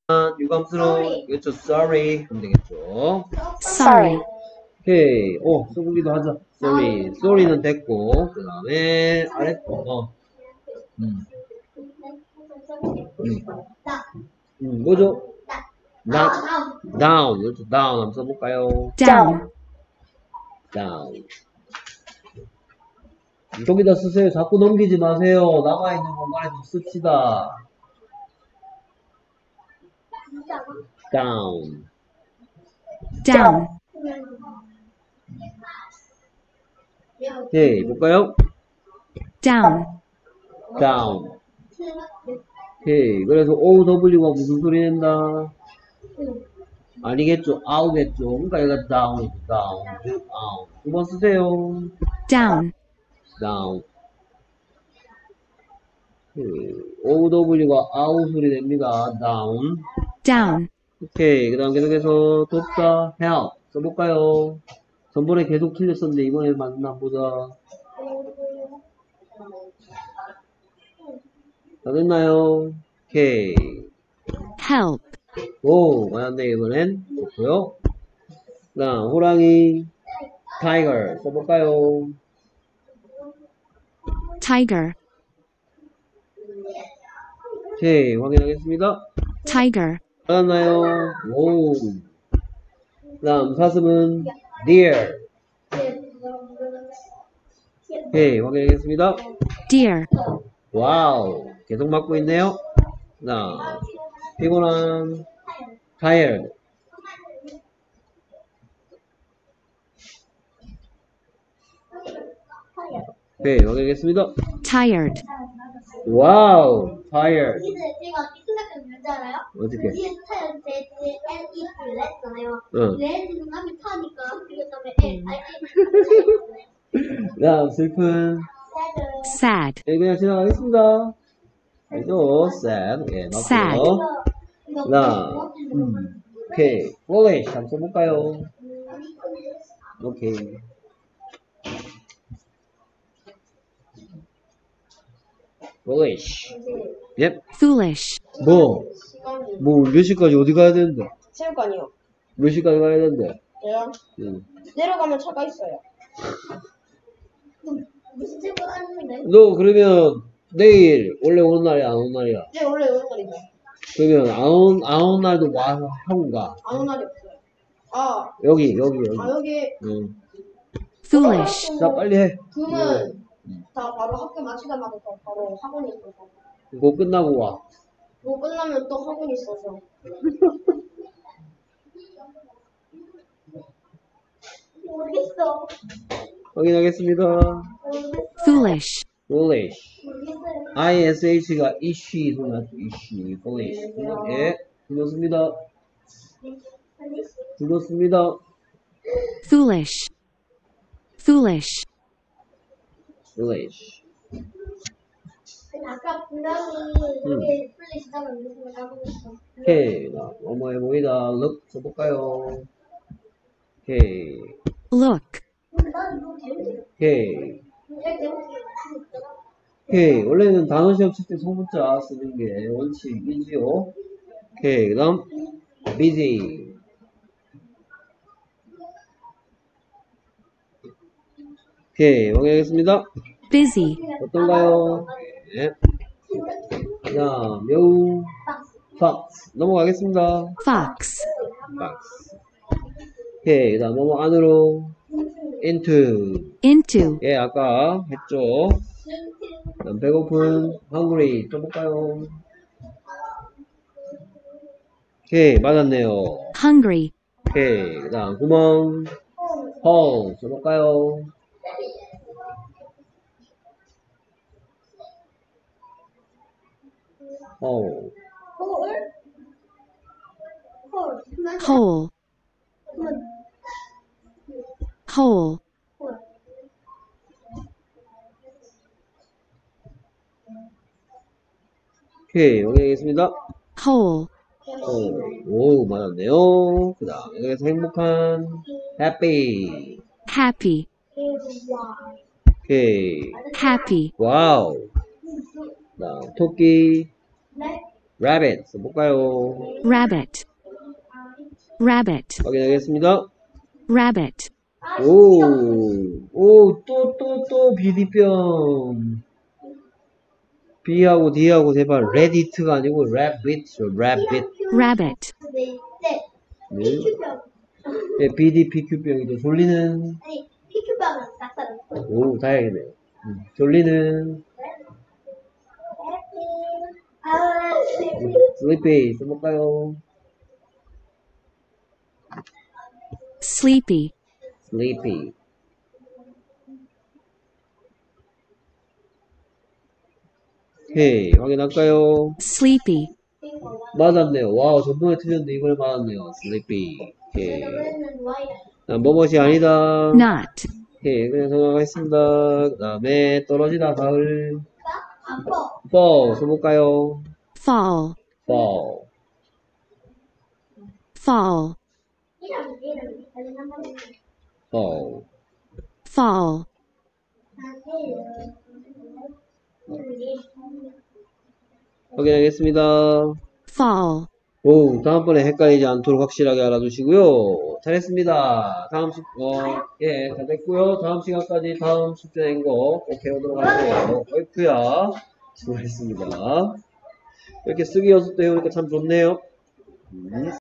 유감스러운, 그렇죠. sorry. 하면 되겠죠. Sorry. 오케이. 써보기도 하자. sorry. sorry는 됐고, 그 다음에, 아래 거, 뭐죠? down. 그렇죠. down. 한번 써볼까요? Down. down. 여기다 쓰세요. 자꾸 넘기지 마세요. 남아있는 공간에 좀 씁시다. down. Down. 오케이. 볼까요? Down. down. 오케이. 그래서 OW가 무슨 소리 낸다? 아니겠죠. out겠죠. 그러니까 얘가 down이죠. down. 두 번 쓰세요. Down. down. OW가 out 소리 냅니다. down. Down. 오케이. 그 다음 계속해서 돕다, help. 써볼까요? 전번에 계속 틀렸었는데 이번에 맞나 보자. 다 됐나요? 오케이. Help. 오, 맞았네, 이번엔. 좋고요. 그 다음, 호랑이, tiger. 써볼까요? Tiger. 오케이, 확인하겠습니다. Tiger. 맞았나요? 오. 그 다음, 사슴은, deer. 오케이, 확인하겠습니다. Deer. 와우. 계속 맞고 있네요. 그 다음, 피곤한, tired. 오케이, 확인하겠습니다. Tired. 와우, tired. 제가 이 생각하는 뭔지 알아요? 어떻게? 뒤에 타요. 제 L-E 했잖아요. 응. 레드는 앞에 타니까 그 다음에 그 다음, 슬픈. Sad. 예, 그냥 지나가겠습니다. 알죠? sad. 예, Sad. 맞고요. 그 다음, 오케이. foolish. 한번 써볼까요? 오케이. foolish. 예. Foolish. 몇 시까지 어디 가야 되는데? 체육관이요. 몇 시까지 가야 되는데? 저요? 내려가면 차가 있어요. 무슨 책을 하는데? 너 그러면 내일 원래 오는 날이야, 안 오는 날이야? 네, 원래 오는 날이죠. 그러면 안 오는 날도 와서 하고 가. 안 오는 날이 없어요. 아, 여기. 여기 응. Foolish. 자, 빨리 해. 그러면 다 바로 학교 마치자마자 또 바로 학원이 있어서. 그거 끝나고 와. 그거 끝나면 또 학원이 있어서. 모르겠어. 확인하겠습니다. Foolish. foolish. 모르겠어요. ish가 ishi 소리 나죠? ishi. foolish. 예. 들렸습니다. 들렸습니다. Foolish. Foolish. foolish. 아까 분명히 이게 플래시잖아. 무슨 나보고 있어. 오케이. 뭐뭐해 보이다. look 써볼까요? 오케이. Look. 나는 너무 재밌어. 오케이. 제일 재밌어. 오케이. 원래는 단어 시험 칠 때 소문자 쓰는 게 원칙이지요. 오케이. 그 다음, busy. 오케이. 확인하겠습니다. Busy. 어떤가요? 네. 그 다음, 매우, fox. 넘어가겠습니다. Fox. fox. 오케이. 그 다음, 넘어 안으로, into. Into. 예, 아까 했죠. 그 다음, 배고픈, hungry. 써볼까요? 오케이. 맞았네요. Hungry. 오케이. 그 다음, 구멍, hole. 써볼까요? hole. Hole. Hole. 오케이. 확인하겠습니다. Hole. 오, 맞았네요. 그 다음, 여기서 행복한, happy. Happy. 오케이. Happy. 와우. 그 다음, 토끼, rabbit. 써볼까요? rabbit, rabbit, 확인하겠습니다. rabbit, 또 비디병. B하고 D하고 대발 reddit가 아니고 rabbit죠, rabbit. rabbit, 네. 네. PQ병. 네, BD, PQ병이죠. 졸리는, 아니, PQ병은 싹사람. 다행이네요. 졸리는, sleepy. 써볼까요? sleepy, sleepy. 오케이, 확인할까요? sleepy, 맞았네요. 와우, 전번에 틀렸는데 이번에 맞았네요. sleepy. 오케이. 그러면은 Y다. 뭐뭇이 아니다. not, 오케이, 그냥 생각하겠습니다. 그 다음에 떨어지다, 가을. 아퍼. fall. 써볼까요? fall, fall. fall, 이름. 다시 한 번. fall. fall, 확인하겠습니다. fall. 다음번에 헷갈리지 않도록 확실하게 알아두시고요. 잘했습니다. 다음 다 됐고요. 다음 시간까지 다음 숙제 낸 거 꼭 배우도록 할게요. 어이쿠야. 수고했습니다. 이렇게 쓰기 연습도 해오니까 참 좋네요.